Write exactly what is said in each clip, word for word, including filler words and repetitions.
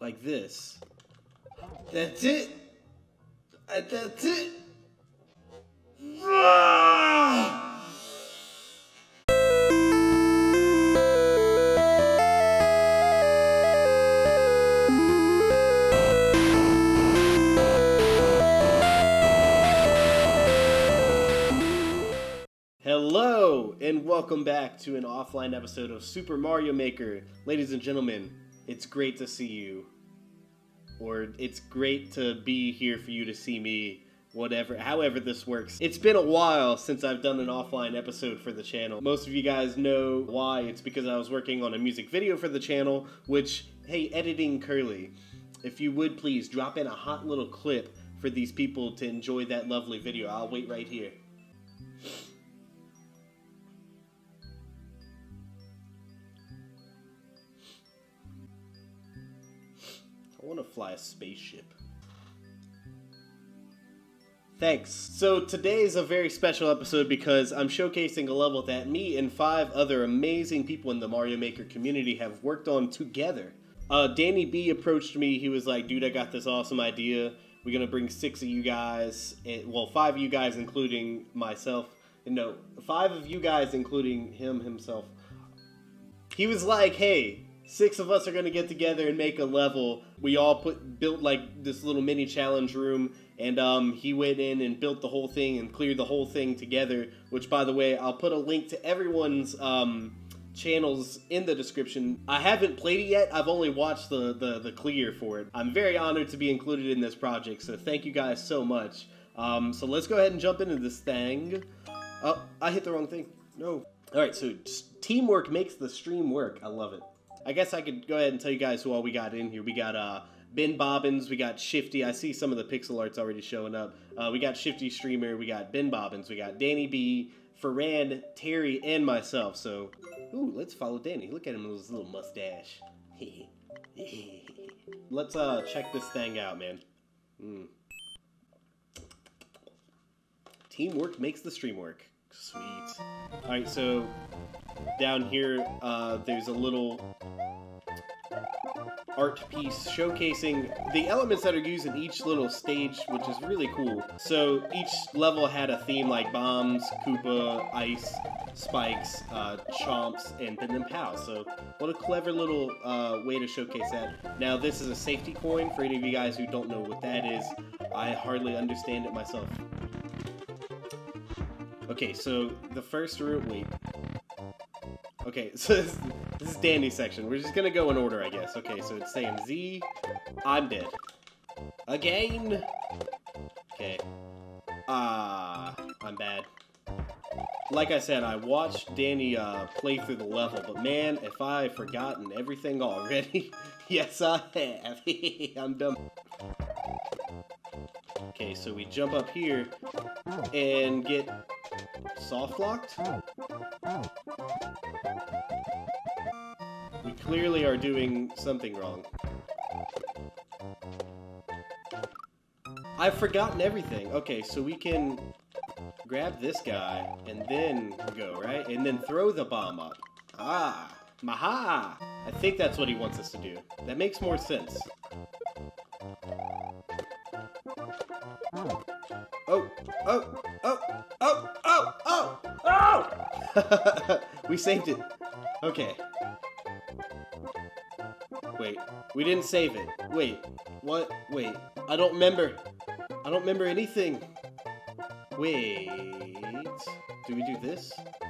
like this. That's it. Uh, That's it. Ah! Hello, and welcome back to an offline episode of Super Mario Maker. Ladies and gentlemen, it's great to see you. Or it's great to be here for you to see me, whatever, however this works. It's been a while since I've done an offline episode for the channel. Most of you guys know why. It's because I was working on a music video for the channel, which, hey, editing Curly, if you would please drop in a hot little clip for these people to enjoy that lovely video. I'll wait right here. I want to fly a spaceship. Thanks. So today is a very special episode because I'm showcasing a level that me and five other amazing people in the Mario Maker community have worked on together. Uh, Danny B approached me. He was like, dude, I got this awesome idea. We're going to bring six of you guys, and, well, five of you guys including myself. No, five of you guys including him himself. He was like, hey, six of us are going to get together and make a level. We all put built like this little mini challenge room, and um, he went in and built the whole thing and cleared the whole thing together, which, by the way, I'll put a link to everyone's um, channels in the description. I haven't played it yet. I've only watched the, the, the clear for it. I'm very honored to be included in this project, so thank you guys so much. Um, so let's go ahead and jump into this thing. Oh, I hit the wrong thing. No. Alright, so teamwork makes the stream work. I love it. I guess I could go ahead and tell you guys who all we got in here. We got uh, Ben Bobbins, we got Shifty. I see some of the pixel arts already showing up. Uh, we got Shifty Streamer, we got Ben Bobbins, we got Danny B, Ferran, Terry, and myself. So, ooh, let's follow Danny. Look at him with his little mustache. Let's uh, check this thing out, man. Mm. Teamwork makes the stream work. Sweet. Alright, so down here, uh, there's a little art piece showcasing the elements that are used in each little stage, which is really cool. So each level had a theme like bombs, Koopa, ice, spikes, uh, chomps, and then pow. So what a clever little uh, way to showcase that. Now this is a safety coin. For any of you guys who don't know what that is, I hardly understand it myself. Okay, so the first room, wait. Okay, so this, this is Danny's section. We're just gonna go in order, I guess. Okay, so it's saying Z, I'm dead. Again! Okay. Ah, uh, I'm bad. Like I said, I watched Danny uh, play through the level, but man, if I've forgotten everything already, yes I have. I'm dumb. Okay, so we jump up here and get soft locked. We clearly are doing something wrong. I've forgotten everything. Okay, so we can grab this guy and then go, right? And then throw the bomb up. Ah, maha! I think that's what he wants us to do. That makes more sense. Oh, oh, oh, oh, oh, oh, oh! We saved it. Okay. Wait, we didn't save it. Wait, what? Wait, I don't remember. I don't remember anything. Wait, do we do this?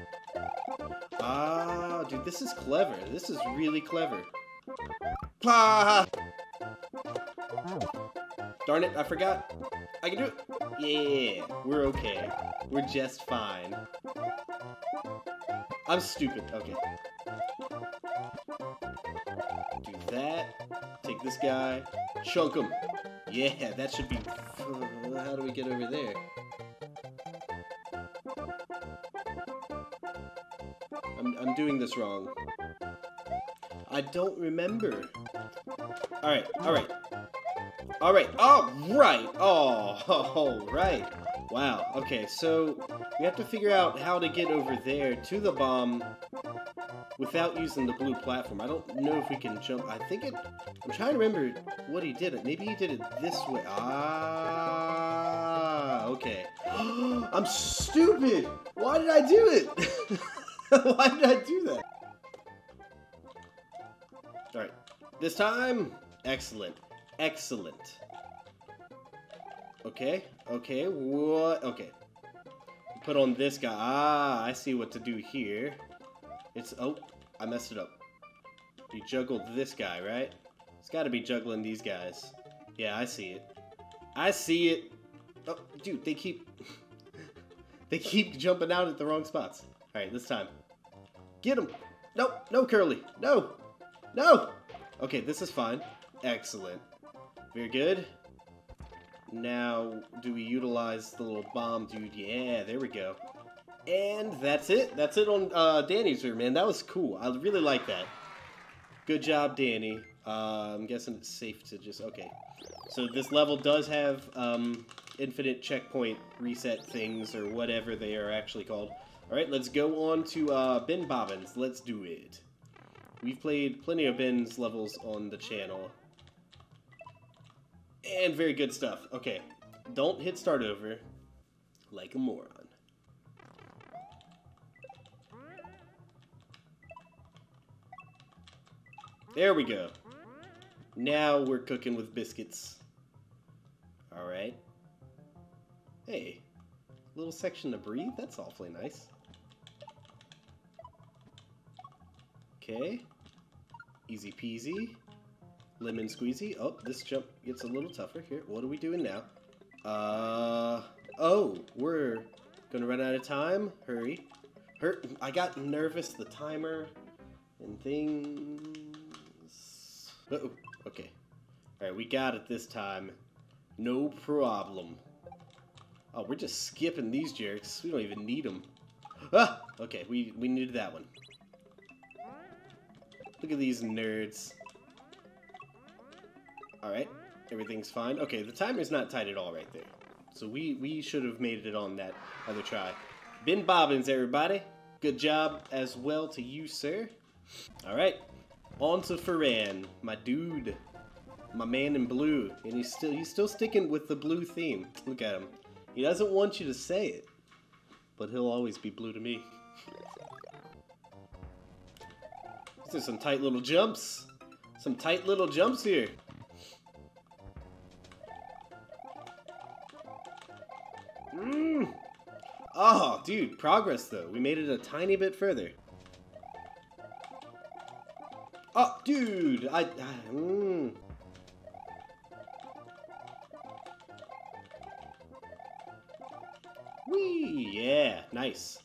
Ah, dude, this is clever. This is really clever. Ah! Darn it, I forgot. I can do it. Yeah, we're okay. We're just fine. I'm stupid. Okay. Do that. Take this guy. Chunk him. Yeah, that should be... How do we get over there? I'm, I'm doing this wrong. I don't remember. Alright, alright. Alright, alright! Oh, alright. Wow, okay, so we have to figure out how to get over there to the bomb without using the blue platform. I don't know if we can jump. I think it... I'm trying to remember what he did. Maybe he did it this way. Ah, okay. I'm stupid! Why did I do it? Why did I do that? Alright. This time, excellent. Excellent. Okay, okay, what? Okay. Put on this guy. Ah, I see what to do here. It's, oh, I messed it up. You juggled this guy, right? It's gotta be juggling these guys. Yeah, I see it. I see it. Oh, dude, they keep, they keep jumping out at the wrong spots. All right, this time. Get him. No, no, Curly. No, no. Okay, this is fine. Excellent. Very good. Now, do we utilize the little bomb dude? Yeah, there we go. And that's it. That's it on uh, Danny's here, man. That was cool. I really like that. Good job, Danny. Uh, I'm guessing it's safe to just... Okay. So this level does have um, infinite checkpoint reset things, or whatever they are actually called. Alright, let's go on to uh, Ben Bobbins. Let's do it. We've played plenty of Ben's levels on the channel. And very good stuff. Okay. Don't hit start over like a moron. There we go. Now we're cooking with biscuits. Alright. Hey. Little section to breathe? That's awfully nice. Okay. Easy peasy. Lemon squeezy. Oh, this jump gets a little tougher. Here, what are we doing now? Uh... Oh, we're gonna run out of time. Hurry. Hur- I got nervous. The timer and things... Uh-oh. Okay. Alright, we got it this time. No problem. Oh, we're just skipping these jerks. We don't even need them. Ah! Okay, we, we needed that one. Look at these nerds. Alright, everything's fine. Okay, the timer's not tight at all right there. So we, we should have made it on that other try. Ben Bobbins, everybody. Good job as well to you, sir. Alright. On to Ferran, my dude, my man in blue, and he's still he's still sticking with the blue theme. Look at him. He doesn't want you to say it, but he'll always be blue to me. These are some tight little jumps. Some tight little jumps here. Mmm. Oh, dude, progress though. We made it a tiny bit further. Oh, dude, I, I mm. Whee, yeah, nice.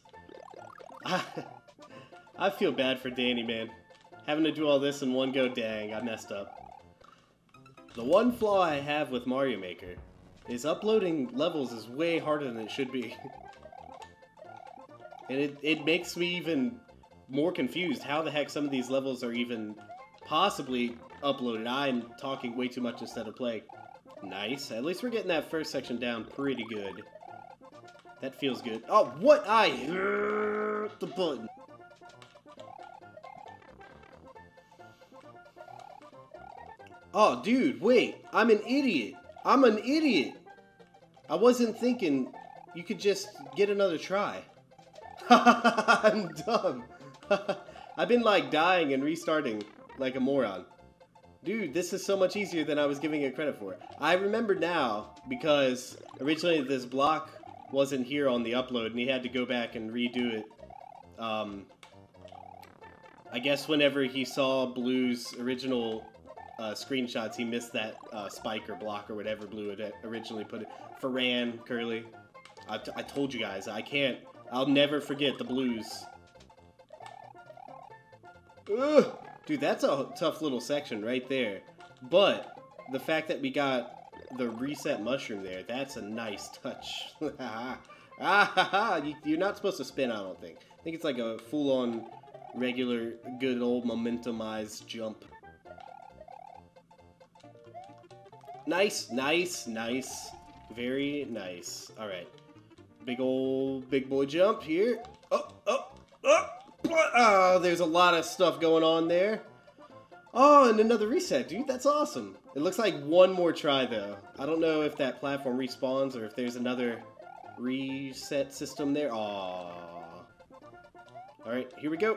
I feel bad for Danny, man. Having to do all this in one go, dang, I messed up. The one flaw I have with Mario Maker is uploading levels is way harder than it should be. And it, it makes me even more confused how the heck some of these levels are even possibly uploaded. I'm talking way too much instead of playing. Nice. At least we're getting that first section down pretty good. That feels good. Oh, what? I hurt the button. Oh, dude, wait. I'm an idiot. I'm an idiot. I wasn't thinking you could just get another try. I'm dumb. I've been like dying and restarting like a moron. Dude, this is so much easier than I was giving it credit for. I remember now because originally this block wasn't here on the upload and he had to go back and redo it. Um, I guess whenever he saw Blue's original uh, screenshots, he missed that uh, spike or block or whatever Blue had originally put it. Ferran, Curly. I, t I told you guys, I can't. I'll never forget the Blues. Ugh! Dude, that's a tough little section right there. But the fact that we got the reset mushroom there, that's a nice touch. Ah, ha, ha. You're not supposed to spin, I don't think. I think it's like a full-on, regular, good old momentumized jump. Nice, nice, nice. Very nice. Alright. Big old, big boy jump here. Oh, oh, oh! Oh, there's a lot of stuff going on there. Oh, and another reset, dude. That's awesome. It looks like one more try, though. I don't know if that platform respawns or if there's another reset system there. Aww. Alright, here we go.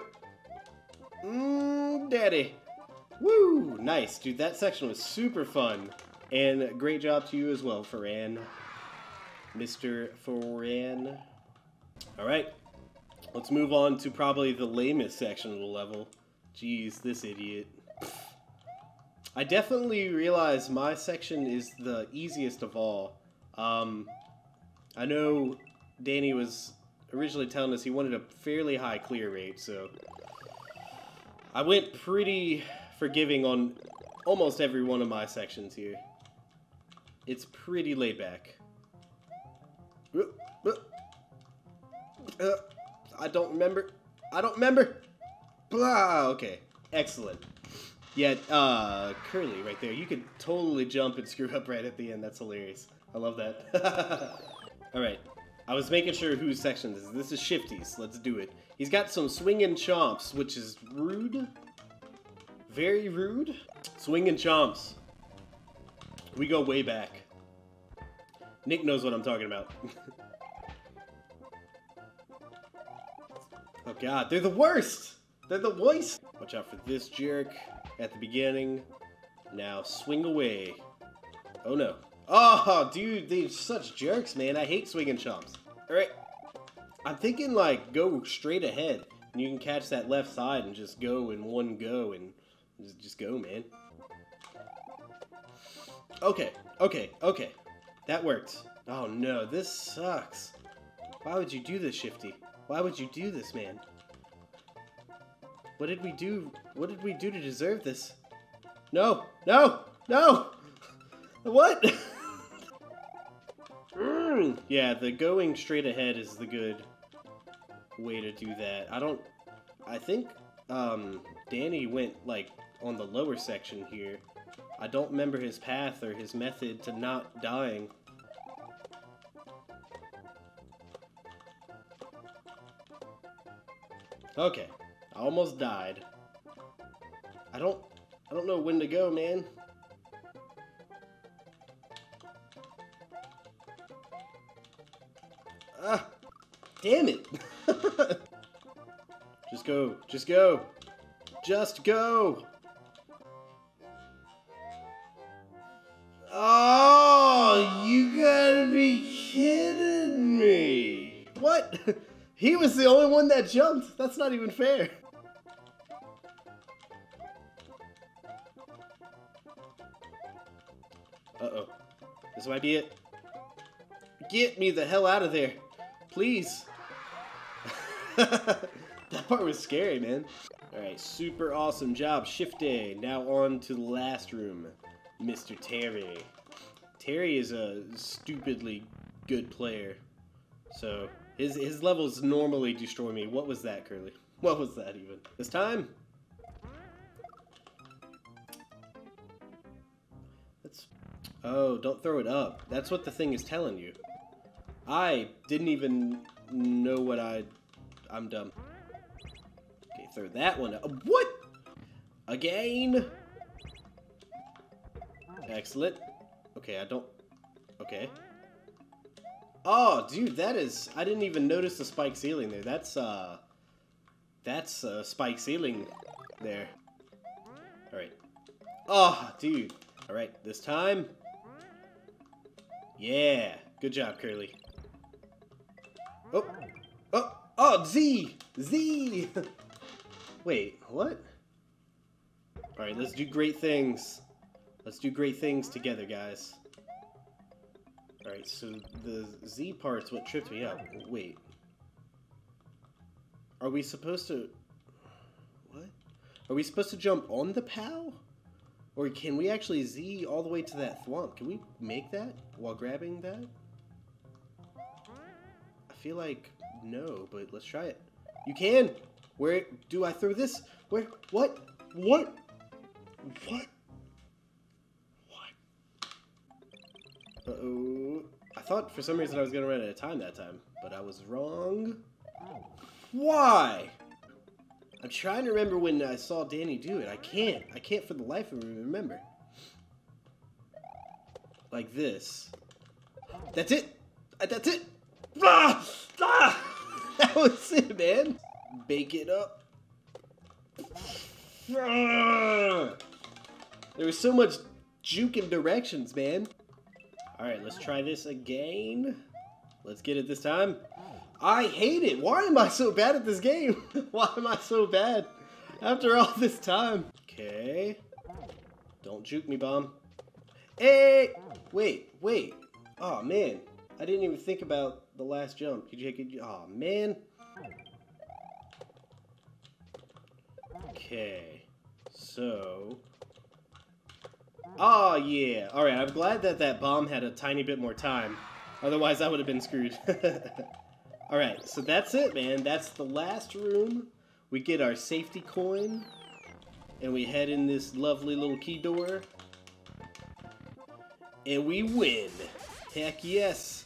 Mmm, daddy. Woo! Nice, dude. That section was super fun. And great job to you as well, Ferran. Mister Ferran. Alright. Let's move on to probably the lamest section of the level. Jeez, this idiot. I definitely realize my section is the easiest of all. Um, I know Danny was originally telling us he wanted a fairly high clear rate, so I went pretty forgiving on almost every one of my sections here. It's pretty laid back. Uh, I don't remember. I don't remember. Blah, okay, excellent. Yeah, uh, Curly right there. You could totally jump and screw up right at the end. That's hilarious. I love that. Alright. I was making sure whose section this is. This is Shifty's. Let's do it. He's got some swinging chomps, which is rude. Very rude. Swinging chomps. We go way back. Nick knows what I'm talking about. Oh god, they're the worst! They're the worst! Watch out for this jerk at the beginning. Now swing away. Oh no. Oh, dude, they're such jerks, man. I hate swinging chomps. Alright. I'm thinking, like, go straight ahead. And you can catch that left side and just go in one go and just, just go, man. Okay, okay, okay. That worked. Oh no, this sucks. Why would you do this, Shifty? Why would you do this, man? What did we do? What did we do to deserve this? No! No! No! What? mm. Yeah, the going straight ahead is the good way to do that. I don't... I think um, Danny went, like, on the lower section here. I don't remember his path or his method to not dying. Okay, I almost died. I don't, I don't know when to go, man. Ah, damn it. Just go, just go, just go. Oh, you gotta be kidding me. What? He was the only one that jumped. That's not even fair. Uh-oh. This might be it. Get me the hell out of there. Please. That part was scary, man. Alright, super awesome job, Shifty. Now on to the last room. Mister Terry. Terry is a stupidly good player. So... His, his levels normally destroy me. What was that, Curly? What was that, even? This time? That's... Oh, don't throw it up. That's what the thing is telling you. I didn't even know what I... I'm dumb. Okay, throw that one up. What? Again? Excellent. Okay, I don't... Okay. Oh, dude, that is... I didn't even notice the spike ceiling there. That's, uh... That's, uh, spike ceiling there. Alright. Oh, dude. Alright, this time. Yeah. Good job, Curly. Oh. Oh. Oh, Z! Z! Wait, what? Alright, let's do great things. Let's do great things together, guys. Alright, so the Z part's what tripped me up. Wait. Are we supposed to... What? Are we supposed to jump on the P O W? Or can we actually Z all the way to that thwomp? Can we make that while grabbing that? I feel like no, but let's try it. You can! Where do I throw this? Where? What? What? What? Uh-oh. I thought for some reason I was going to run out of time that time, but I was wrong. Why? I'm trying to remember when I saw Danny do it. I can't. I can't for the life of me remember. Like this. That's it. That's it. Ah! Ah! That was it, man. Bake it up. Ah! There was so much juking directions, man. Alright, let's try this again. Let's get it this time. I hate it. Why am I so bad at this game? Why am I so bad after all this time? Okay. Don't juke me, bomb. Hey! Wait, wait. Oh, man. I didn't even think about the last jump. Could you, could you, oh, man. Okay. So... Oh, yeah. Alright, I'm glad that that bomb had a tiny bit more time. Otherwise, I would have been screwed. Alright, so that's it, man. That's the last room. We get our safety coin. And we head in this lovely little key door. And we win. Heck yes.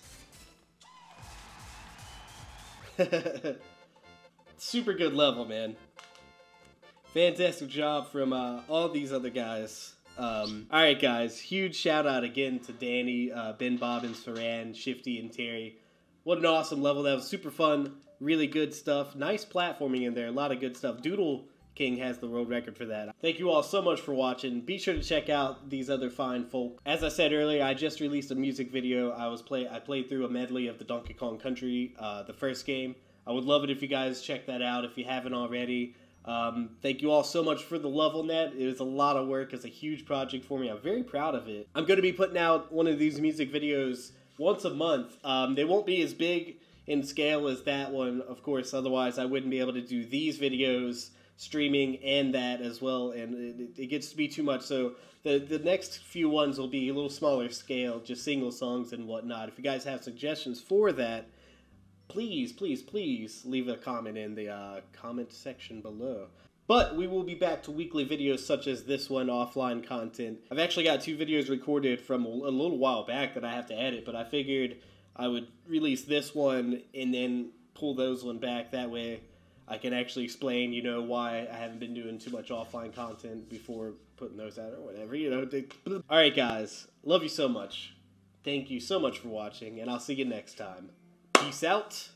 Super good level, man. Fantastic job from uh, all these other guys. Um, Alright guys, huge shout out again to Danny, uh, Ben, Bob, and Saran, Shifty, and Terry. What an awesome level. That was super fun. Really good stuff. Nice platforming in there. A lot of good stuff. Doodle King has the world record for that. Thank you all so much for watching. Be sure to check out these other fine folk. As I said earlier, I just released a music video. I was play I played through a medley of the Donkey Kong Country, uh, the first game. I would love it if you guys check that out if you haven't already. Um, thank you all so much for the level net. It was a lot of work. It's a huge project for me. I'm very proud of it. I'm going to be putting out one of these music videos once a month. Um, they won't be as big in scale as that one, of course. Otherwise, I wouldn't be able to do these videos, streaming, and that as well. And it, it gets to be too much. So the, the next few ones will be a little smaller scale, just single songs and whatnot. If you guys have suggestions for that, please, please, please leave a comment in the uh, comment section below. But we will be back to weekly videos such as this one, offline content. I've actually got two videos recorded from a little while back that I have to edit, but I figured I would release this one and then pull those one back. That way I can actually explain, you know, why I haven't been doing too much offline content before putting those out or whatever, you know. Alright guys, love you so much. Thank you so much for watching, and I'll see you next time. Peace out.